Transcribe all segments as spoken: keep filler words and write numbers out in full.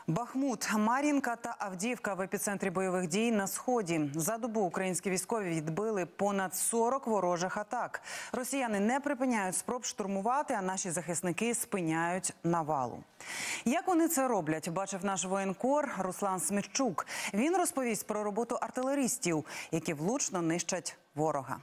Бахмут, Мар'їнка та Авдіївка в епіцентрі бойових дій на Сході. За добу українські військові відбили понад сорок ворожих атак. Росіяни не припиняють спроб штурмувати, а наші захисники спиняють навалу. Як вони це роблять, бачив наш воєнкор Руслан Смірчук. Він розповість про роботу артилеристів, які влучно нищать ворога.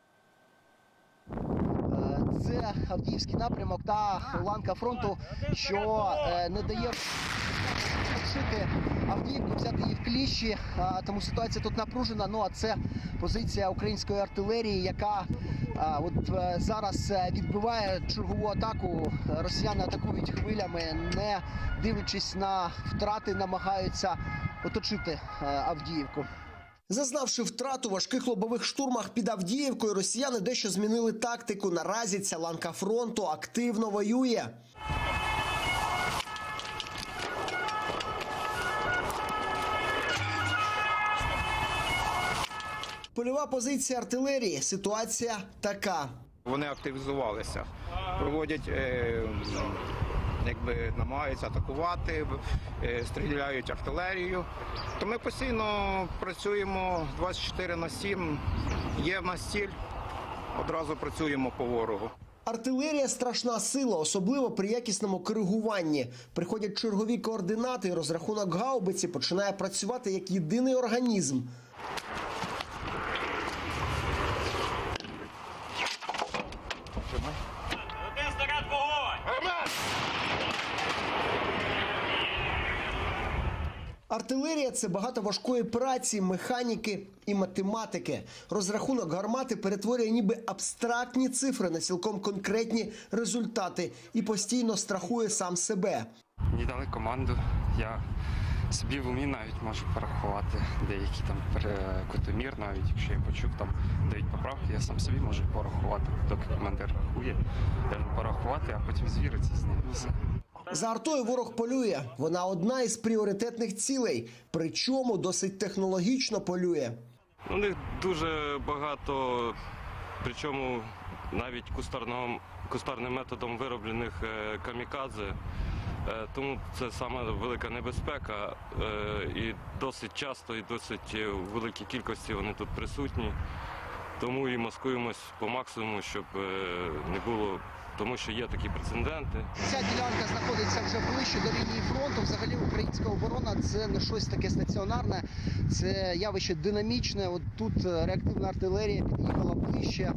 Це Авдіївський напрямок та ланка фронту, що не дає відшити Авдіївку, взяти її в кліщі, тому ситуація тут напружена. Ну а це позиція української артилерії, яка от зараз відбиває чергову атаку. Росіяни атакують хвилями, не дивлячись на втрати, намагаються оточити Авдіївку. Зазнавши втрату у важких лобових штурмах під Авдіївкою, росіяни дещо змінили тактику. Наразі ця ланка фронту активно воює. Польова позиція артилерії. Ситуація така. Вони активізувалися, проводять, е, якби намагаються атакувати, е, стріляють артилерією. То ми постійно працюємо двадцять чотири на сім, є в нас ціль, одразу працюємо по ворогу. Артилерія – страшна сила, особливо при якісному коригуванні. Приходять чергові координати і розрахунок гаубиці починає працювати як єдиний організм. Артилерія – це багато важкої праці, механіки і математики. Розрахунок гармати перетворює ніби абстрактні цифри на цілком конкретні результати і постійно страхує сам себе. Мені дали команду, я собі в умі навіть можу порахувати деякі там кутомір, навіть якщо я почув, там дають поправки, я сам собі можу порахувати, доки командир рахує, я можу порахувати, а потім звіритися з ним. Все. За артою ворог полює. Вона одна із пріоритетних цілей. Причому досить технологічно полює. У них дуже багато, причому навіть кустарним методом вироблених камікадзе. Тому це саме велика небезпека. І досить часто, і досить в великій кількості вони тут присутні. Тому і маскуємось по максимуму, щоб не було, тому що є такі прецеденти. Ця ділянка знаходиться вже ближче до лінії фронту. Взагалі українська оборона – це не щось таке стаціонарне, це явище динамічне. От тут реактивна артилерія під'їхала ближче.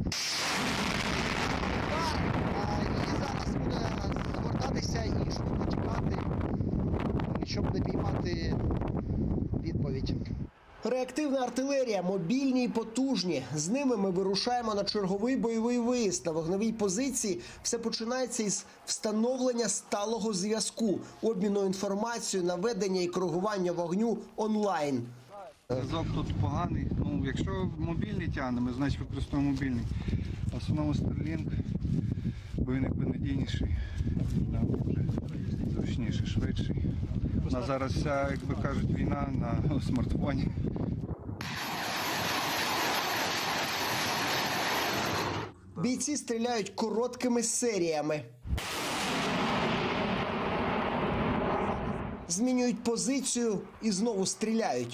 І зараз буде звертатися і швидко тікати, щоб не піймати відповідь. Реактивна артилерія, мобільні і потужні. З ними ми вирушаємо на черговий бойовий виїзд. На вогневій позиції все починається із встановлення сталого зв'язку, обміну інформацією, наведення і коригування вогню онлайн. Зв'язок тут поганий. Ну, якщо мобільний тягнемо, значить використовуємо мобільний. В основному Starlink, бо він якби надійніший, зручніший, швидший. У нас зараз вся, як би кажуть, війна на смартфоні. Бійці стріляють короткими серіями. Змінюють позицію і знову стріляють.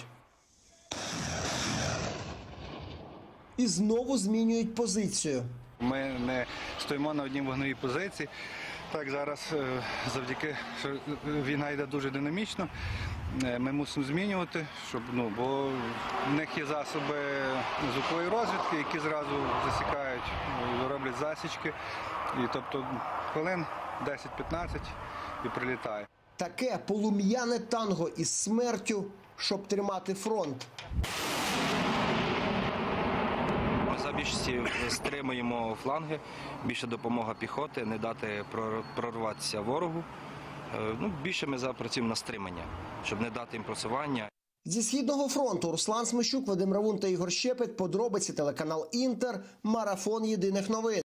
І знову змінюють позицію. Ми не стоїмо на одній вогневій позиції. Так, зараз завдяки, що війна йде дуже динамічно, ми мусимо змінювати, щоб, ну, бо в них є засоби звукової розвідки, які зразу засікають, роблять засічки. І тобто хвилин десять-п'ятнадцять і прилітає. Таке полум'яне танго із смертю, щоб тримати фронт. За більшості стримуємо фланги, більше допомога піхоти, не дати прорватися ворогу. Ну, більше ми запрацюємо на стримання, щоб не дати їм просування. Зі Східного фронту Руслан Смірчук, Вадим Равун та Ігор Щепет. Подробиці телеканал Інтер. Марафон єдиних новин.